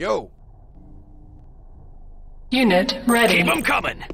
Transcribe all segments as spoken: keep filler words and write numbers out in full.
Yo. Unit ready. Keep 'em coming!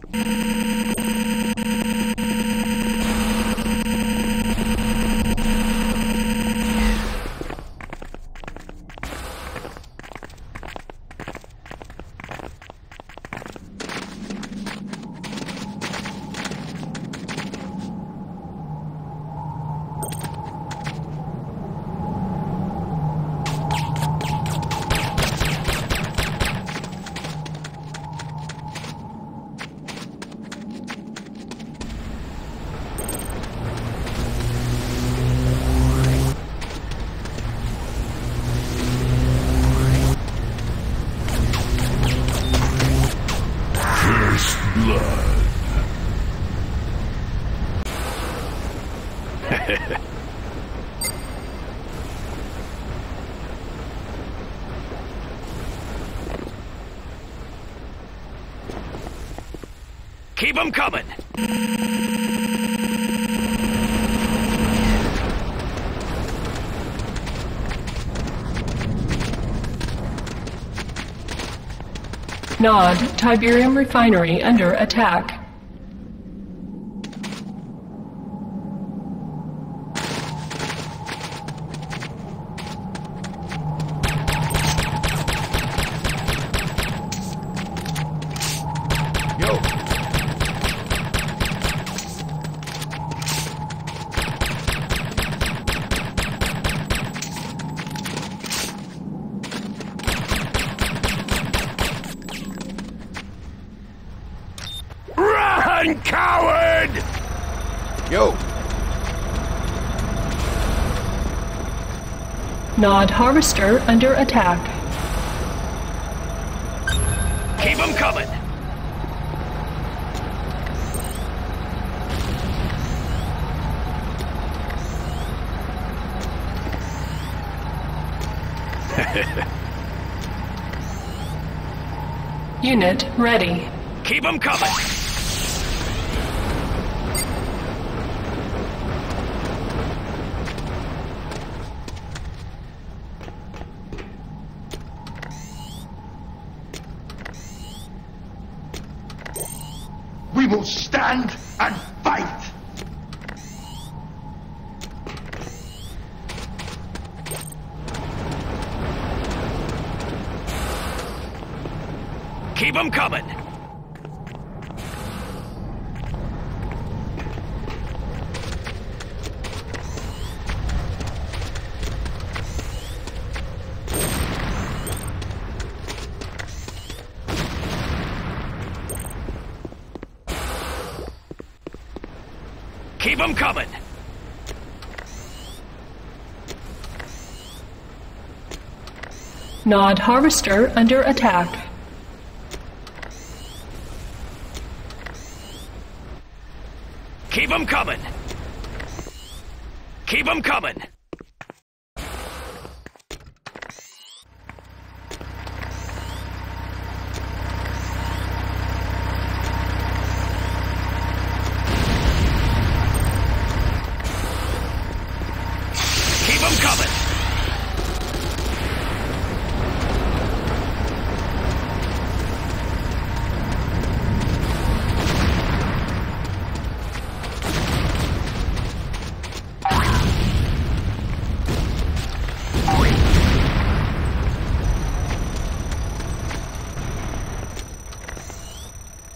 Keep 'em coming! Nod, Tiberium Refinery under attack. Yo. Run, coward! Yo. Nod Harvester under attack. Keep 'em coming! Unit ready. Keep 'em coming! We will stand and fight! Keep 'em coming! Keep 'em coming! Nod Harvester under attack. Keep 'em coming! Keep 'em coming! Keep 'em coming!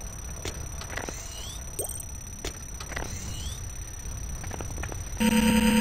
You